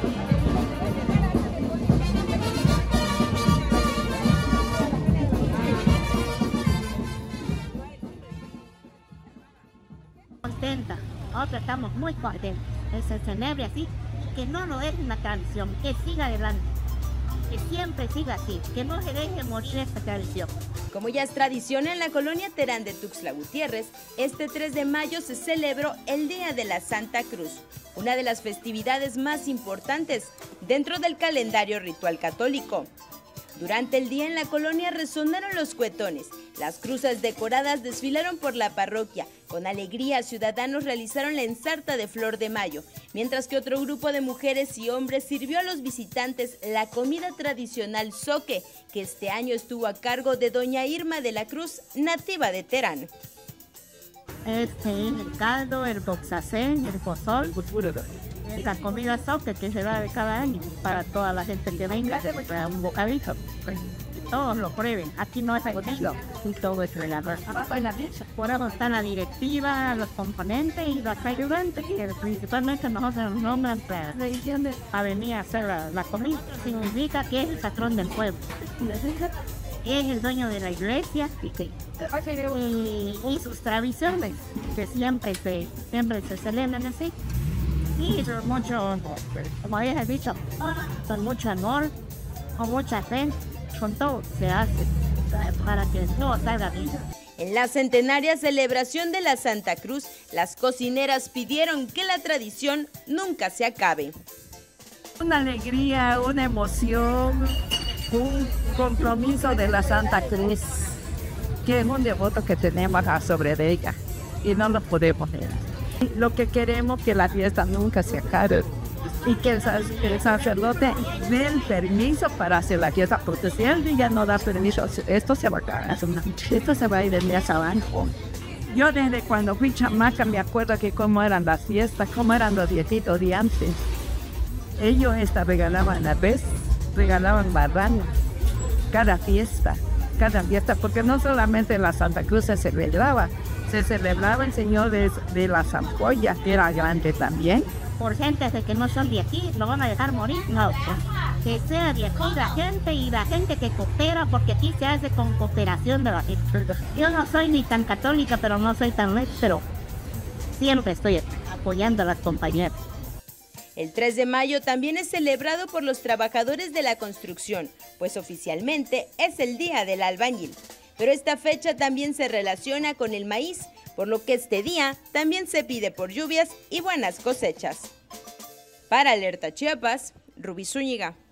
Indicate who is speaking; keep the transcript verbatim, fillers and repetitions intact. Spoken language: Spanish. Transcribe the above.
Speaker 1: Contenta, nosotros estamos muy contentos. Se celebra así, que no lo es una tradición, que siga adelante, que siempre siga así, que no se deje morir esta tradición.
Speaker 2: Como ya es tradición en la colonia Terán de Tuxtla Gutiérrez, este tres de mayo se celebró el Día de la Santa Cruz, una de las festividades más importantes dentro del calendario ritual católico. Durante el día en la colonia resonaron los cuetones, las cruces decoradas desfilaron por la parroquia, con alegría ciudadanos realizaron la ensarta de flor de mayo, mientras que otro grupo de mujeres y hombres sirvió a los visitantes la comida tradicional zoque, que este año estuvo a cargo de doña Irma de la Cruz, nativa de Terán.
Speaker 1: Este es el caldo, el boxacén, el pozol, la comida zoque que se da de cada año para toda la gente que venga, para un bocadito. Todos lo prueben, aquí no es bonito, y todo es regalar. Por eso está la directiva, los componentes y los ayudantes, que principalmente nosotros nos nombran para, para venir a hacer la, la comida. Significa que es el patrón del pueblo, es el dueño de la iglesia y, y sus tradiciones, que siempre se, siempre se celebran así. Y con mucho, como ya he dicho, con mucho amor, con mucha fe, con todo se hace para que todo salga bien.
Speaker 2: En la centenaria celebración de la Santa Cruz, las cocineras pidieron que la tradición nunca se acabe.
Speaker 3: Una alegría, una emoción, un compromiso de la Santa Cruz, que es un devoto que tenemos sobre ella y no lo podemos negar. Lo que queremos es que la fiesta nunca se acabe y que el, el sacerdote dé el permiso para hacer la fiesta, porque si él ya no da permiso, esto se va a acabar, esto se va a ir de días abajo. Yo desde cuando fui chamaca me acuerdo que cómo eran las fiestas, cómo eran los viejitos de antes. Ellos esta regalaban la vez, regalaban barrano, cada fiesta, cada fiesta, porque no solamente la Santa Cruz se celebraba, se celebraba el Señor de, de la Zampolla, que era grande también.
Speaker 1: Por gente de que no son de aquí, lo van a dejar morir, no. Que sea de aquí la gente y la gente que coopera, porque aquí se hace con cooperación de la gente. Yo no soy ni tan católica, pero no soy tan lejos, pero siempre estoy apoyando a las compañeras.
Speaker 2: El tres de mayo también es celebrado por los trabajadores de la construcción, pues oficialmente es el Día del Albañil. Pero esta fecha también se relaciona con el maíz, por lo que este día también se pide por lluvias y buenas cosechas. Para Alerta Chiapas, Rubí Zúñiga.